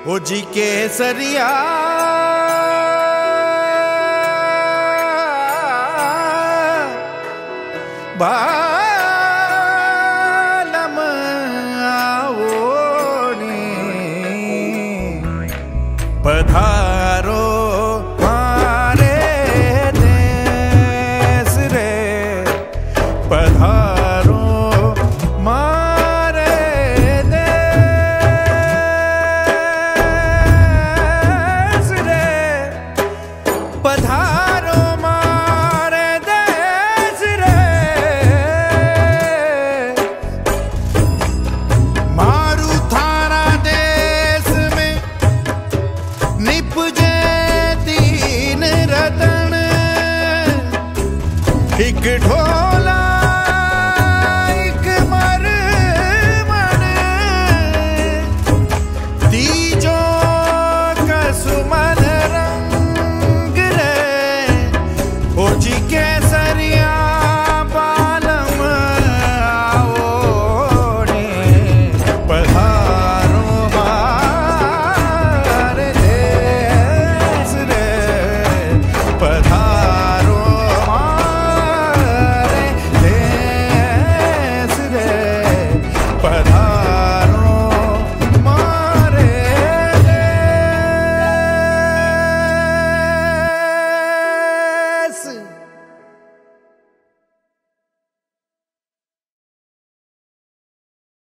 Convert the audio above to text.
ओ जी केसरिया बालम आवोनी पधारो मारे देश रे पधारो मारे देश रे पधारो मारे देश रे मारू थारा देश में निपजे तीन रतन एक ढोला